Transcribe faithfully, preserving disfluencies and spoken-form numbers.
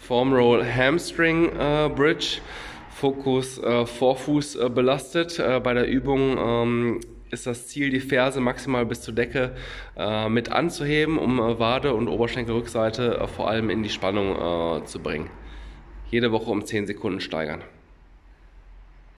Foam Roll Hamstring äh, Bridge, Fokus äh, Vorfuß äh, belastet. Äh, bei der Übung ähm, ist das Ziel, die Ferse maximal bis zur Decke äh, mit anzuheben, um äh, Wade und Oberschenkelrückseite äh, vor allem in die Spannung äh, zu bringen. Jede Woche um zehn Sekunden steigern.